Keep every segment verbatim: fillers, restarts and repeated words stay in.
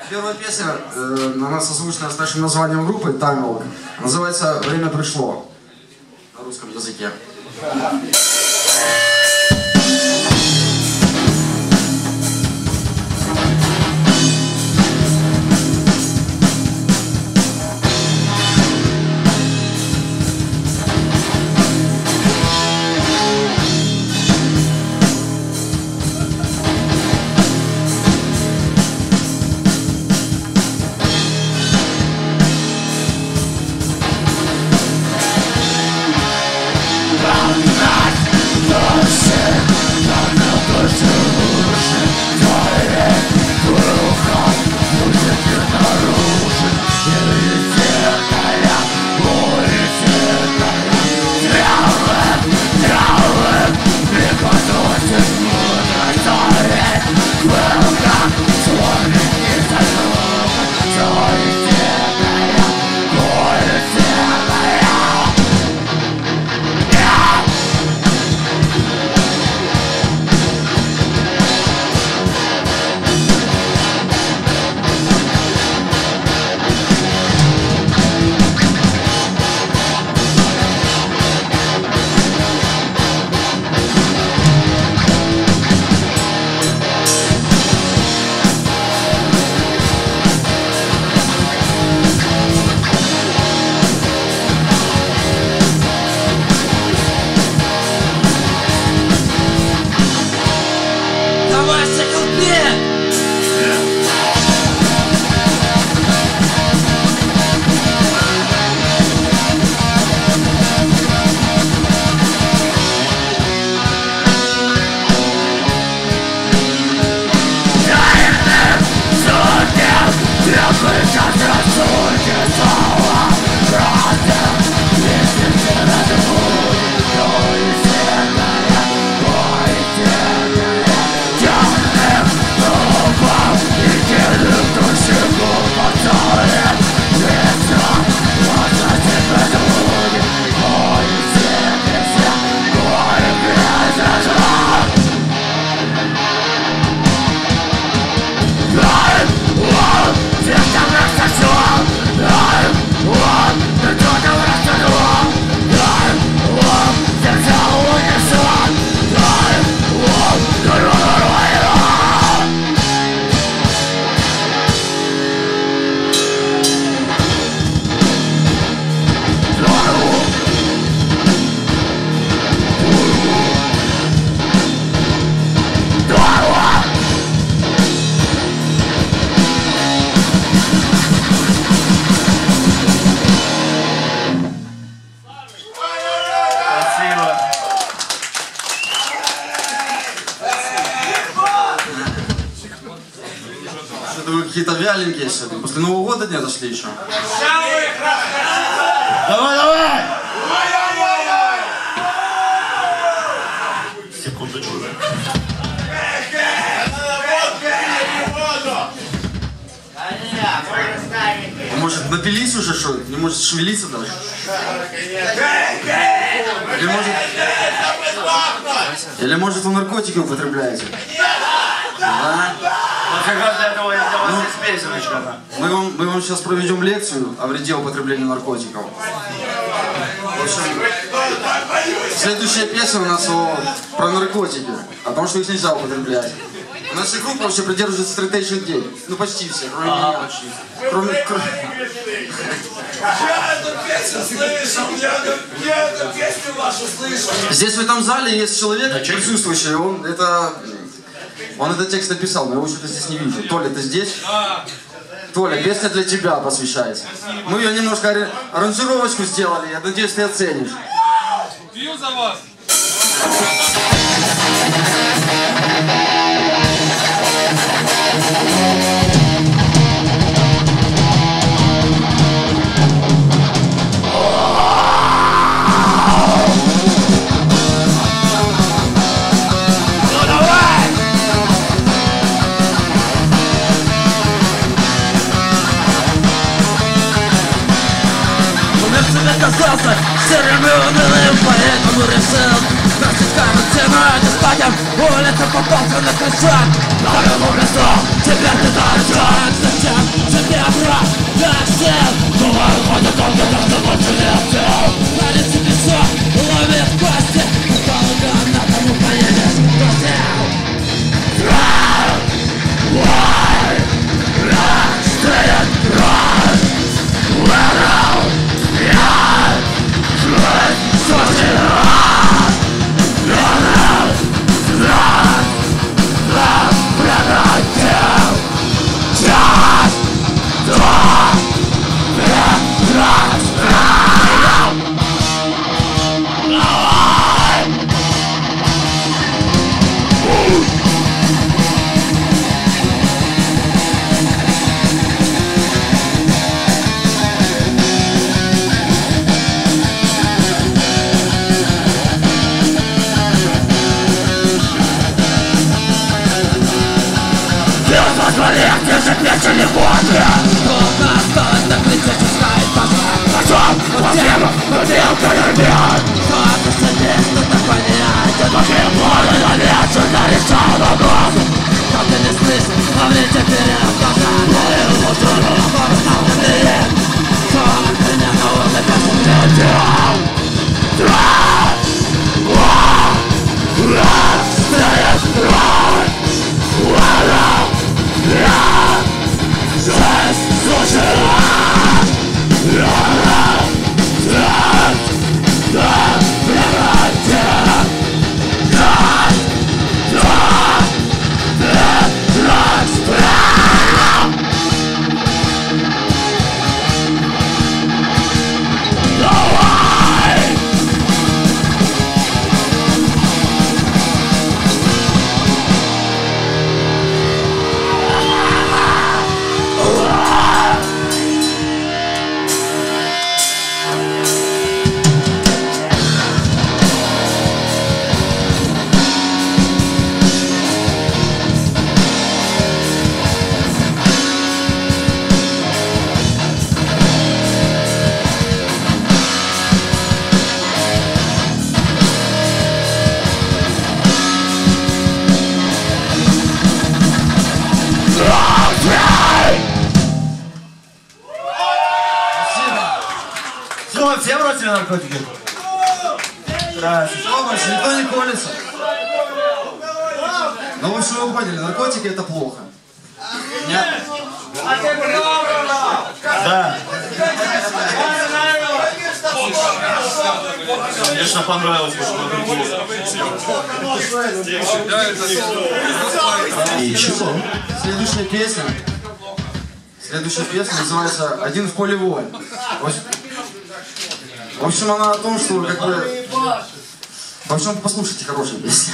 Первая песня, э, она созвучна с нашим названием группы Time Walk. Называется «Время пришло» на русском языке. Какие-то вяленькие сегодня. После Нового года не отошли еще. Давай, давай! Секундочку. Может, напились уже, что? Не может шевелиться даже? Или может... Или может вы наркотики употребляете? Да? Ну, мы, вам, мы вам сейчас проведем лекцию о вреде употребления наркотиков. В общем, следующая песня у нас о, про наркотики, о том, что их нельзя употреблять. У нас вся группа вообще придерживается стритейших гей. Ну почти все, кроме а, меня. Почти. Кроме... Я эту песню слышал, я эту, я эту песню вашу слышал. Здесь в этом зале есть человек, присутствующий, он это... Он этот текст написал, но я его что-то здесь не вижу. Толя, ты здесь? Толя, песня для тебя посвящается. Мы ее немножко аранжировочку сделали, я надеюсь, ты оценишь. Пью за вас! Казался серым и унылым, поэтому решил бросить карантину и спать улица попался на крышу. На его лицо теперь ты должен. Зачем что, все бросили наркотики? Здравствуйте. Что, больше никто не колется? Ну вы что, вы поняли, наркотики это плохо. Нет? Да. Конечно, понравилось, И чего? Следующая песня. Следующая песня называется «Один в поле воин». В общем, она о том, что как бы... В общем, послушайте хорошую песню.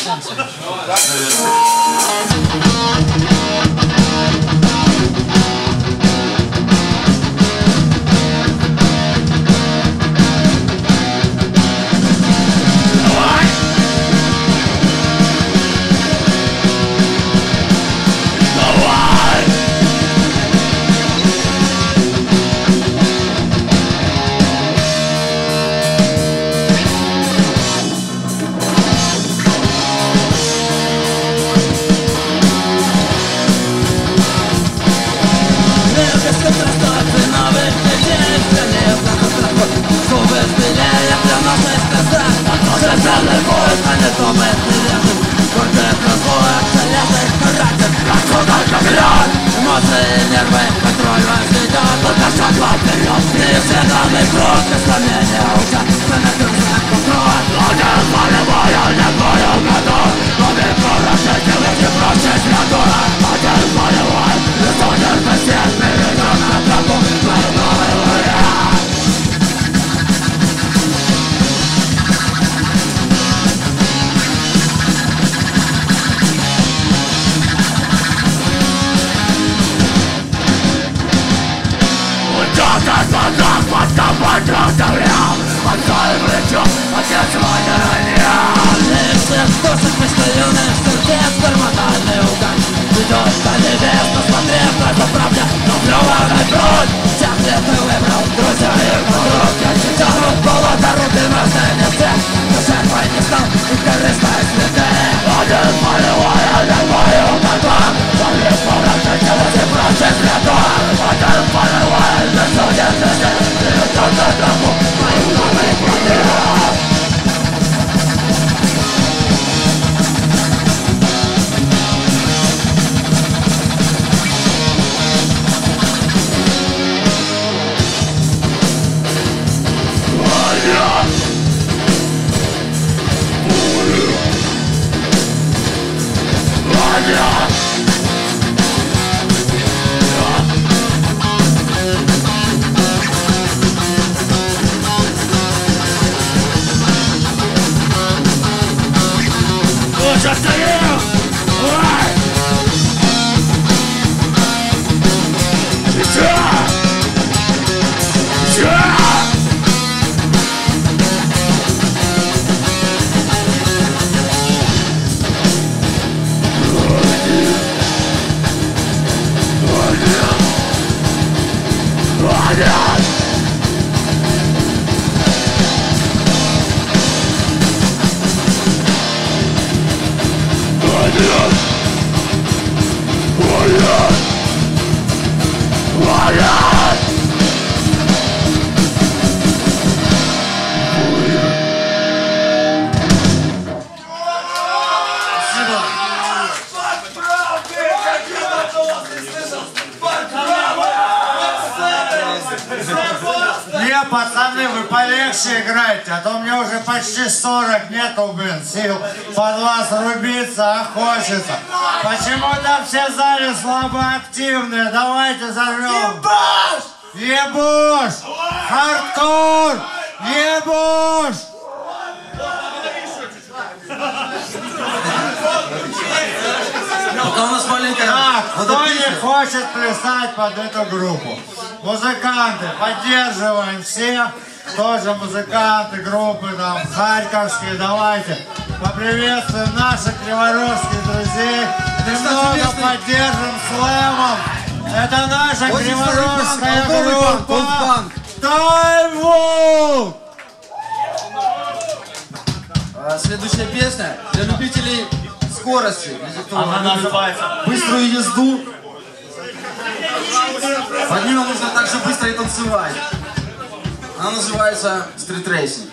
Не, пацаны, вы полегче играйте, а то мне уже почти сорок нету, блин, сил под вас рубиться, а хочется. Почему-то все в зале слабоактивные, давайте зажжем. Ебаш! Ебуш! Хардкор! Ебуш! Пока у нас маленькая... Так, кто не хочет плясать под эту группу? Музыканты, поддерживаем всех. Тоже музыканты, группы там, харьковские, давайте. Поприветствуем наших криворожских друзей. Немного поддержим слэмом. Это наша криворожская группа Тайву! Следующая песня для любителей скорости. Она называется Быструю езду. Под нее нужно также быстро и танцевать. Она называется стритрейсинг.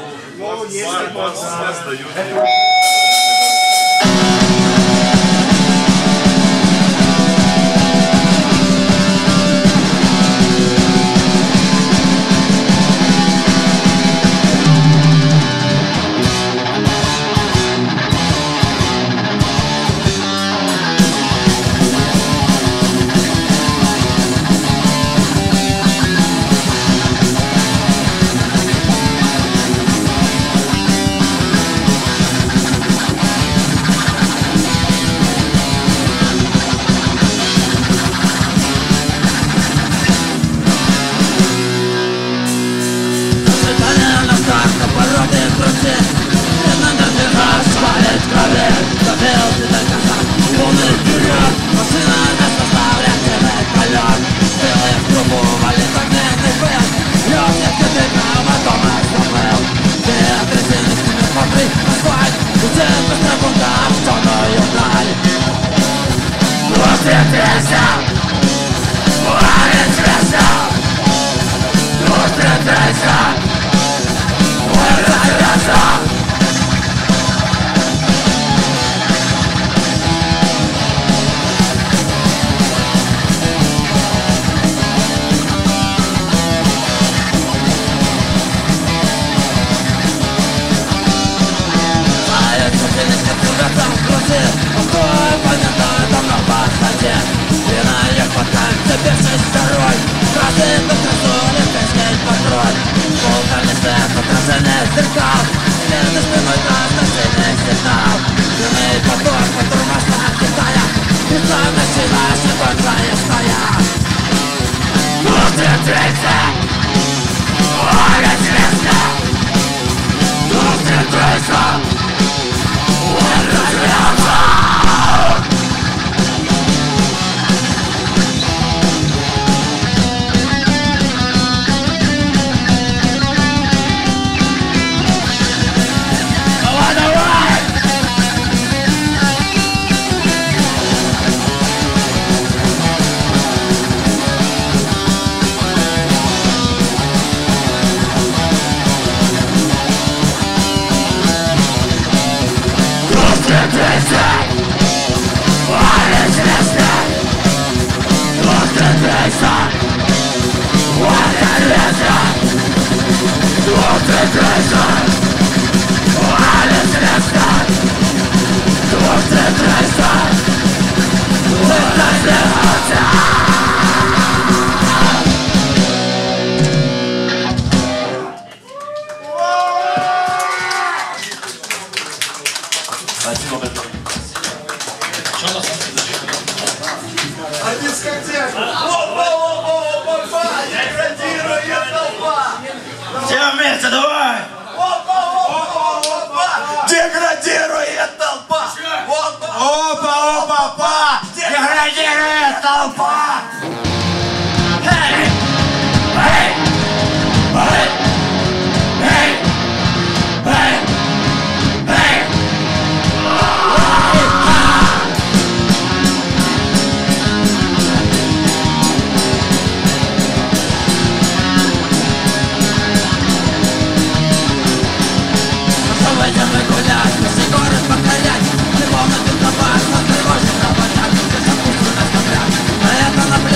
А дискотека? Опа, опа, опа, опа! Деградирует толпа! Все вместе, давай! Опа, опа, опа! Деградирует толпа! Опа! Опа, опа, опа! Деградирует толпа! Эй! Эй! Эй! Эй! Эй! Эй! Выйдем и гулять, весь город покорять. Не помню, ты пропасть, но тревожит работать. Ты запустил нас на пляж, а это на пляж.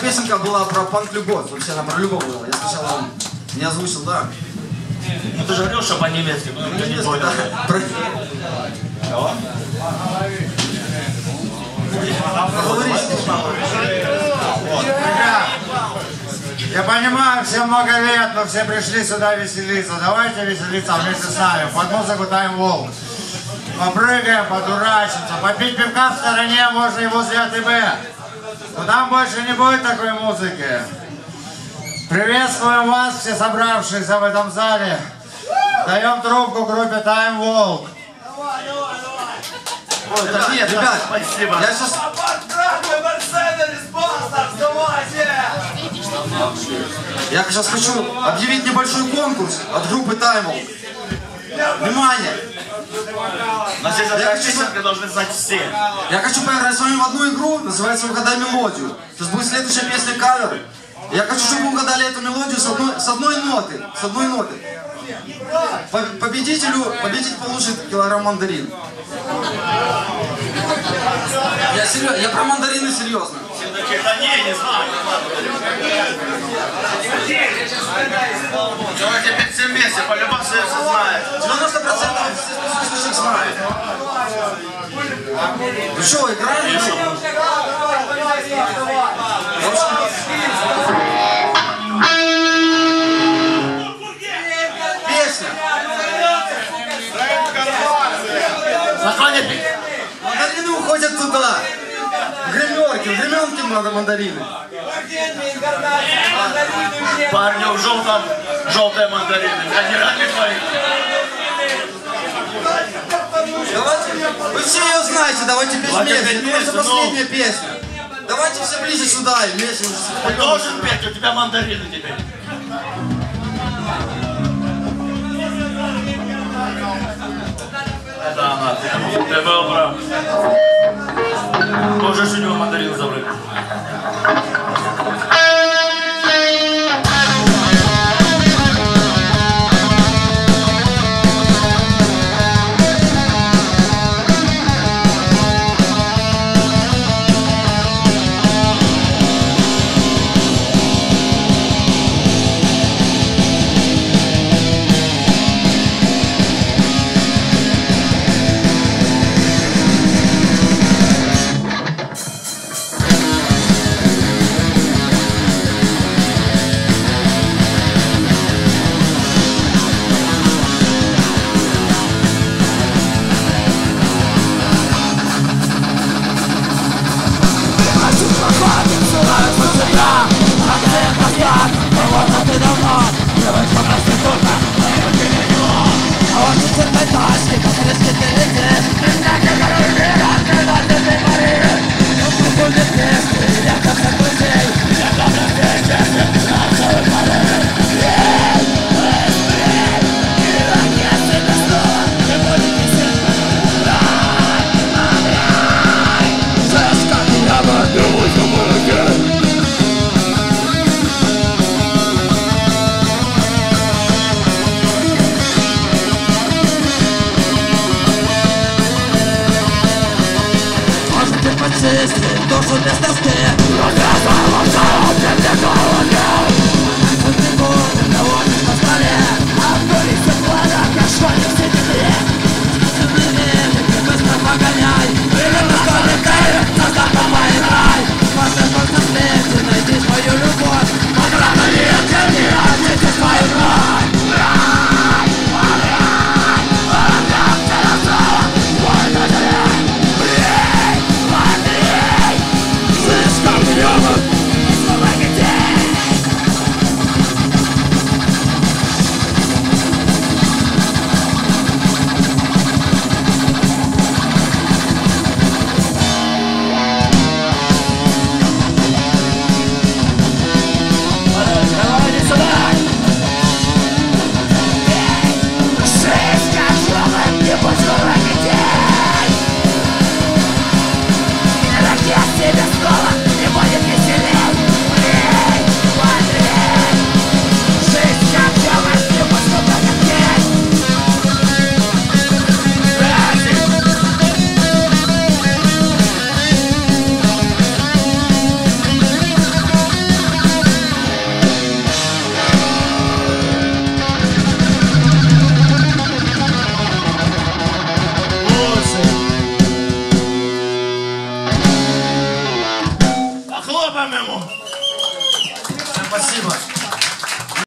песенка была про панк-любовь. Вообще она про любовь была. Я сначала не озвучил, да. Ну ты же говорил, что по-немецки. Ну, Ну, не понял. Про... Кого? Поговоришь? Я понимаю, все много лет, но все пришли сюда веселиться. Давайте веселиться вместе с нами. Под музыку Time Walk. Попрыгаем, подурачимся. Попить пивка в стороне можно и возле АТБ. Но там больше не будет такой музыки. Приветствуем вас, все собравшиеся в этом зале. Даем трубку группе Time Walk. Ой, так нет, ребят, Спасибо. я сейчас... Я сейчас хочу объявить небольшой конкурс от группы Time Walk. Внимание! Но здесь Я такая хочу, песенка должны знать все. я хочу поиграть с вами в одну игру, называется «Угадай мелодию». Сейчас будет следующая песня кавер. Я хочу, чтобы вы угадали эту мелодию с одной, с одной ноты. С одной ноты. По- Победителю, победитель получит килограмм мандарин. Я серьезно, я про мандарины серьезно. Да не, не знаю. Давайте опять все вместе, по-любому все это знает. девяносто процентов слушающих знают. Ну что, играем? Песня. Заходит. Мандарины уходят туда. В гримерке, в гримерке надо мандарины. Парни в желтом, желтые мандарины. Я не рад твои. Давайте, вы все ее знаете, давайте петь Давайте вместе. петь Это наша вместе, последняя песня. Давайте все ближе сюда и вместе уже Ты споем. должен петь, у тебя мандарины теперь. Это она, ты, ты был прав. Можешь у него мандарины забрать. Душу без тоски.